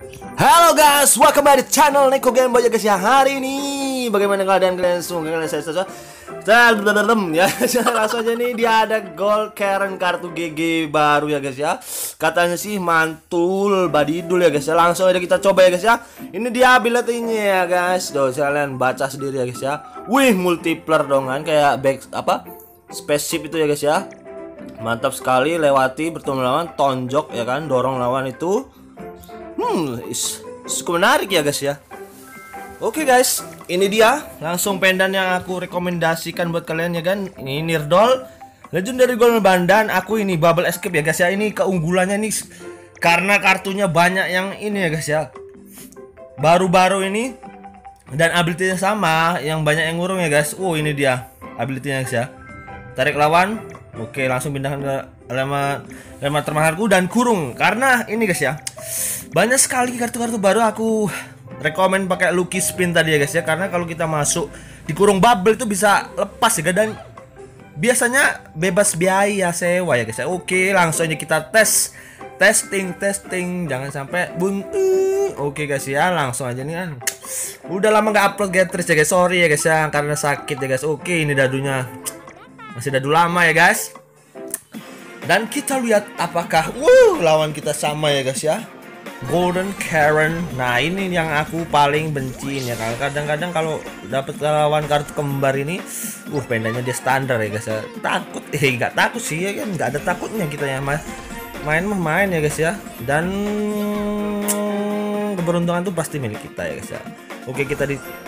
Halo guys, welcome back di channel Neko Game Boy ya guys ya. Hari ini bagaimana keadaan kalian semua? Kalian saya ya. Langsung aja nih, dia ada gold Karen kartu GG baru ya guys ya. Katanya sih mantul badidul ya guys ya. Langsung aja kita coba ya guys ya. Ini dia ability-nya ya guys. Tuh kalian baca sendiri ya guys ya. Wih, multiplayer dong kan, kayak back apa? Spaceship itu ya guys ya. Mantap sekali, lewati bertemu lawan, tonjok ya kan, dorong lawan itu. Cukup menarik ya guys ya. Oke guys, ini dia langsung pendan yang aku rekomendasikan buat kalian ya kan. Ini Nirdol Legendary Golden Bandan. Aku ini Bubble Escape ya guys ya. Ini keunggulannya nih karena kartunya banyak yang ini ya guys ya, baru-baru ini, dan ability-nya sama, yang banyak yang ngurung ya guys. Ini dia ability-nya guys ya. Tarik lawan. Oke, langsung pindahkan ke lema termahalku dan kurung. Karena ini guys ya, banyak sekali kartu-kartu baru. Aku rekomen pakai Lucky Spin tadi ya guys ya. Karena kalau kita masuk di kurung bubble itu bisa lepas ya, dan biasanya bebas biaya sewa ya guys ya. Oke, langsung aja kita testing. Jangan sampai buntu. Oke guys ya, langsung aja nih kan. Udah lama nggak upload Gathers ya guys. Sorry ya guys ya, karena sakit ya guys. Oke, ini dadunya masih dadu lama ya guys. Dan kita lihat apakah lawan kita sama ya guys ya. Golden Karen. Nah, ini yang aku paling benci ya. Kadang-kadang kalau dapat lawan kartu kembar ini, pendanya dia standar ya guys ya. Takut, nggak takut sih ya kan, nggak ada takutnya kita ya mas. Main ya guys ya. Dan keberuntungan tuh pasti milik kita ya guys ya. Oke, kita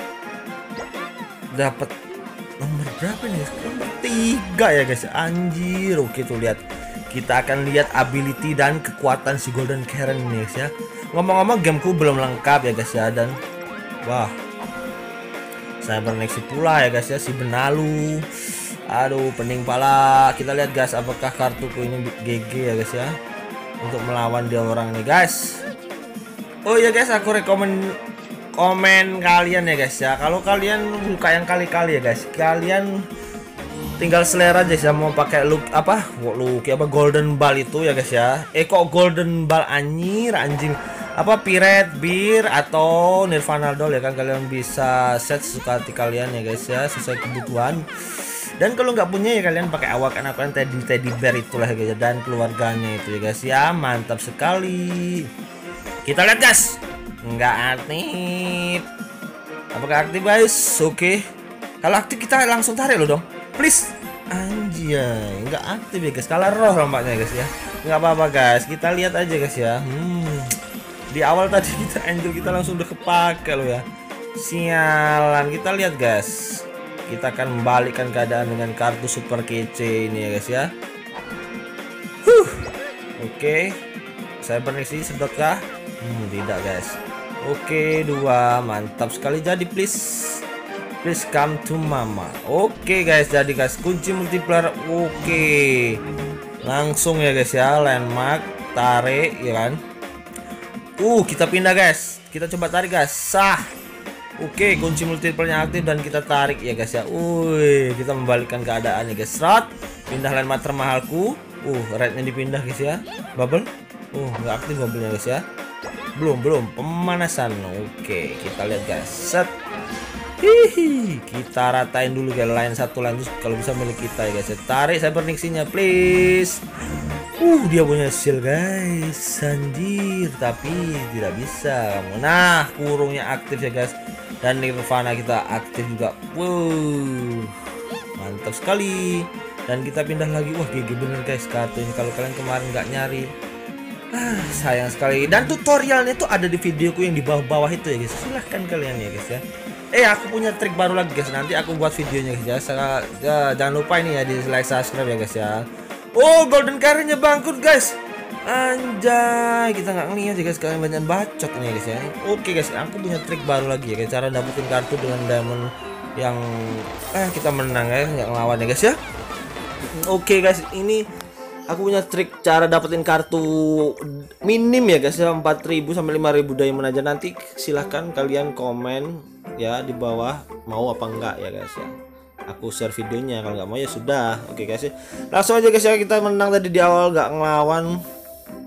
dapat nomor berapa nih? Nomor 3 ya guys. Anjir. Oke, tuh lihat. Kita akan lihat ability dan kekuatan si Golden Karen ini guys ya. Ngomong-ngomong, gameku belum lengkap ya guys ya. Dan wah, saya berneksi pula ya guys ya, si Benalu. Aduh, pening pala. Kita lihat guys, apakah kartuku ini GG ya guys ya, untuk melawan dia orang nih guys. Oh ya guys, aku rekomen komen kalian ya guys ya. Kalau kalian buka yang kali-kali ya guys, kalian tinggal selera aja ya, mau pakai look apa golden ball itu ya guys ya. Kok golden ball anjing apa pirate beer atau nirvana doll ya kan. Kalian bisa set sesuka hati kalian ya guys ya, sesuai kebutuhan. Dan kalau nggak punya ya kalian pakai awakan teddy bear itulah ya guys ya, dan keluarganya itu ya guys ya. Mantap sekali. Kita lihat guys, nggak aktif. Apakah aktif guys? Oke, kalau aktif kita langsung tarik lo dong, please. Anjay, nggak aktif ya guys. Kalah roh rombaknya guys ya. Nggak apa-apa guys, kita lihat aja guys ya. Di awal tadi kita langsung udah kepake loh ya. Sialan. Kita lihat guys, kita akan membalikkan keadaan dengan kartu super kece ini ya guys ya. Oke, saya berniksi sedot kah? Tidak guys. Oke, 2. Mantap sekali. Jadi please come to mama. Oke guys, jadi guys, kunci multiplayer. Oke, langsung ya guys ya, landmark, tarik ya kan. Kita pindah guys, kita coba tarik guys. Sah. Oke, kunci multiplayernya aktif dan kita tarik ya guys ya. Kita membalikkan keadaan ya guys. Serat, pindah landmark termahalku. Rednya dipindah guys ya. Bubble. Nggak aktif bubble-nya guys ya. Belum pemanasan. Oke, kita lihat guys. Set. Kita ratain dulu guys, line satu lanjut kalau bisa milik kita ya guys. Tarik cyber nixinya please. Dia punya shield guys, anjir, tapi tidak bisa. Nah, kurungnya aktif ya guys, dan nirvana kita aktif juga. Mantap sekali. Dan kita pindah lagi. GG bener guys kartu ini, kalau kalian kemarin nggak nyari. Sayang sekali. Dan tutorialnya tuh ada di videoku yang di bawah itu ya guys. Silahkan kalian ya guys ya. Aku punya trik baru lagi guys, nanti aku buat videonya guys ya. Jangan lupa ini ya, di like, subscribe ya guys ya. Golden Karen-nya bangkrut guys. Anjay, kita nggak ngeliat ya guys, kalian banyak bacot ini guys ya. Oke guys, aku punya trik baru lagi ya guys, cara dapetin kartu dengan diamond yang kita menang ya, nggak ngelawan ya guys ya. Oke guys, ini aku punya trik cara dapetin kartu minim ya guys ya, 4.000 sampai 5.000 diamond aja. Nanti silahkan kalian komen ya di bawah mau apa enggak ya guys ya. Aku share videonya, kalau nggak mau ya sudah. Oke guys ya, langsung aja guys ya, kita menang tadi di awal, nggak ngelawan.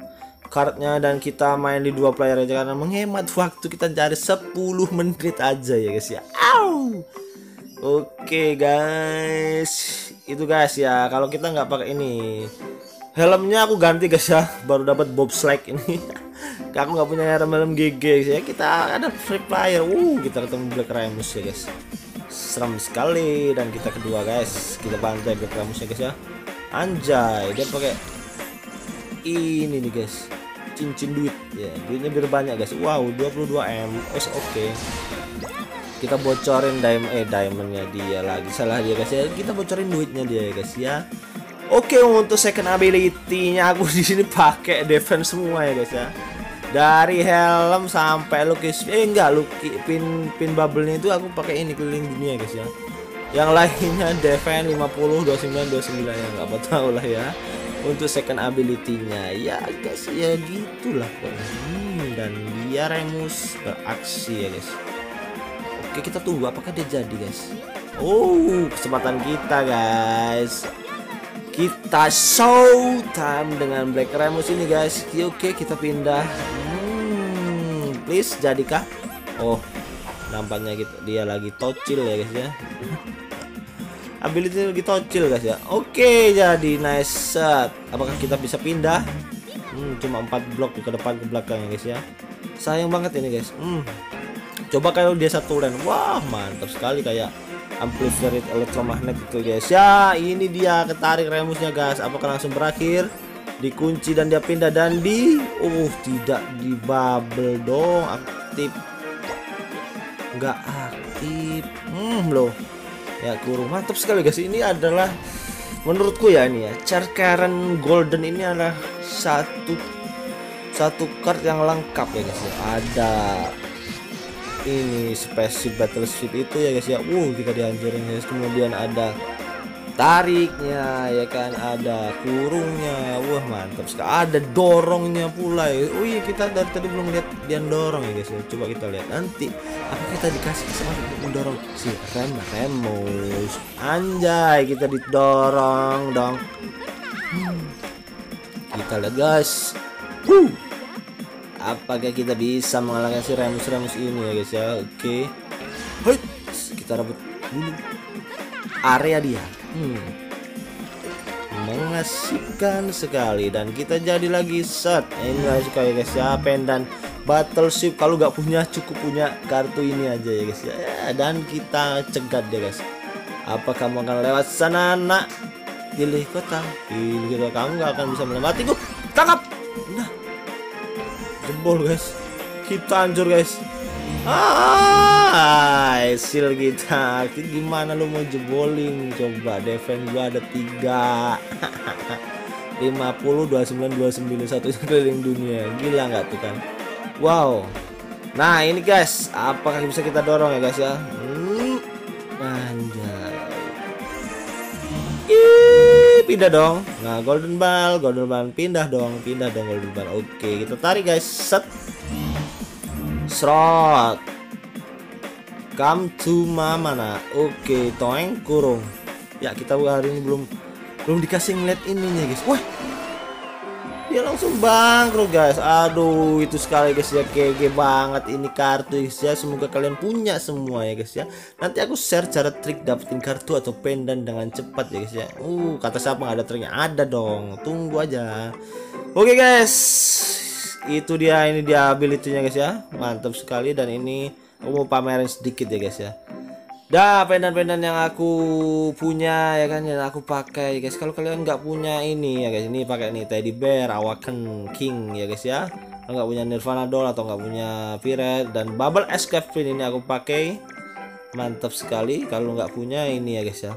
cardnya dan kita main di 2 player aja karena menghemat waktu. Kita cari 10 menit aja ya guys ya. Au. Oke guys, itu guys ya. Kalau kita nggak pakai ini, helmnya aku ganti guys ya. Baru dapat bobsleigh ini. Aku nggak punya helm GG ya. Kita ada free player. Kita ketemu Black Remus ya guys. Seram sekali. Dan kita kedua guys, kita bantai Black Remus ya guys ya. Anjay, dia pakai ini nih guys, cincin duit ya. Duitnya biar banyak guys. Wow, 22M. Oke. Kita bocorin diamondnya dia lagi, salah dia guys ya. Kita bocorin duitnya dia ya guys ya. Oke, untuk second ability-nya aku di sini pakai defense semua ya guys ya. Dari helm sampai lukis pin bubble-nya itu aku pakai ini keliling dunia guys ya. Yang lainnya defense 50, 29, 29 ya nggak apa tahu lah ya. Untuk second ability-nya ya guys ya gitulah dan dia Remus beraksi ya guys. Oke, kita tunggu apakah dia jadi guys. Kesempatan kita guys. Kita show time dengan Black Remus ini guys. Oke, kita pindah. Please jadikah? Nampaknya dia lagi tocil ya guys ya. Ability lagi tocil guys ya. Oke, jadi nice set. Apakah kita bisa pindah? Cuma 4 blok ke depan ke belakang ya guys ya. Sayang banget ini guys. Coba kalau dia satu lane. Wah, mantap sekali kayak amplifier elektromagnet gitu guys. Ya, ini dia ketarik Remusnya guys. Apakah langsung berakhir? Dikunci dan dia pindah dan tidak di bubble dong. Aktif. Enggak aktif. Loh. Ya, kurung. Mantap sekali guys. Ini adalah menurutku ya ini ya. Karen Golden ini adalah satu card yang lengkap ya guys ya. Ada ini spaceship battleship itu ya guys ya. Kita dihancurin guys. Kemudian ada tariknya ya kan, ada kurungnya. Mantap sekali. Ada dorongnya pula ya. Kita dari tadi belum lihat dia dorong ya guys ya. Coba kita lihat nanti apa kita dikasih kesempatan untuk mendorong si Remus. Anjay, kita didorong dong. Kita lihat guys. Apakah kita bisa mengalahkan si Remus ini ya guys ya. Oke. Kita rebut dulu area dia. Mengasihkan sekali. Dan kita jadi lagi set. Ini guys kayak guys ya, pendan battleship. Kalau nggak punya, cukup punya kartu ini aja ya guys ya. Dan kita cegat dia guys. Apa kamu akan lewat sana nak? Pilih kota. Kamu nggak akan bisa melewatiku. Tangkap. Nah, jebol guys, kita hancur guys. Hasil kita. Gimana lu mau jebolin? Coba defense gua ada 3. 50, 29, 29 satu keliling dunia. Gila nggak tuh kan? Wow. Nah ini guys, apakah bisa kita dorong ya guys ya? Anjay. Pindah dong. Nah, golden ball pindah dong golden ball. Oke, kita tarik guys. Set. Srot. Come to mana? Oke, toeng kurung. Ya, kita hari ini belum dikasih ngeliat ininya guys. Wah. Dia langsung bangkrut guys. Aduh, itu sekali guys ya, GG banget ini kartu guys ya. Semoga kalian punya semua ya guys ya. Nanti aku share cara trik dapetin kartu atau pendan dengan cepat ya guys ya. Kata siapa nggak ada triknya? Ada dong. Tunggu aja. Oke guys. Itu dia, ini dia ability-nya guys ya. Mantap sekali. Dan ini aku mau pamerin sedikit ya guys ya. Pendan-pendan yang aku punya ya kan, yang aku pakai guys. Kalau kalian nggak punya ini ya guys, ini pakai nih Teddy Bear, Awaken King ya guys ya. Kalau nggak punya Nirvana Doll atau nggak punya Pirate dan Bubble Escape Pin, ini aku pakai. Mantap sekali. Kalau nggak punya ini ya guys ya.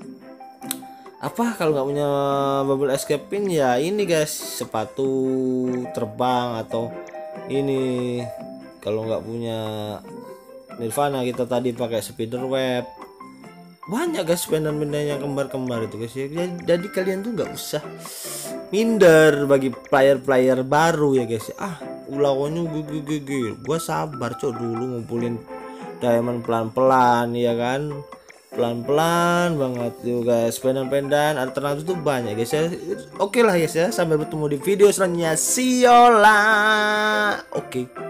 Kalau nggak punya Bubble Escape Pin ya ini guys, sepatu terbang atau ini. Kalau nggak punya Nirvana, kita tadi pakai spider web. Banyak guys pendan-pendan yang kembar-kembar itu guys ya. Jadi kalian tuh nggak usah minder bagi player-player baru ya guys ya. Ulawannya gua sabar dulu ngumpulin diamond pelan-pelan ya kan. pelan-pelan banget tuh guys. Pendan-pendan alternatif tuh banyak guys ya. Oke lah guys ya, sampai bertemu di video selanjutnya. See you lah. Oke.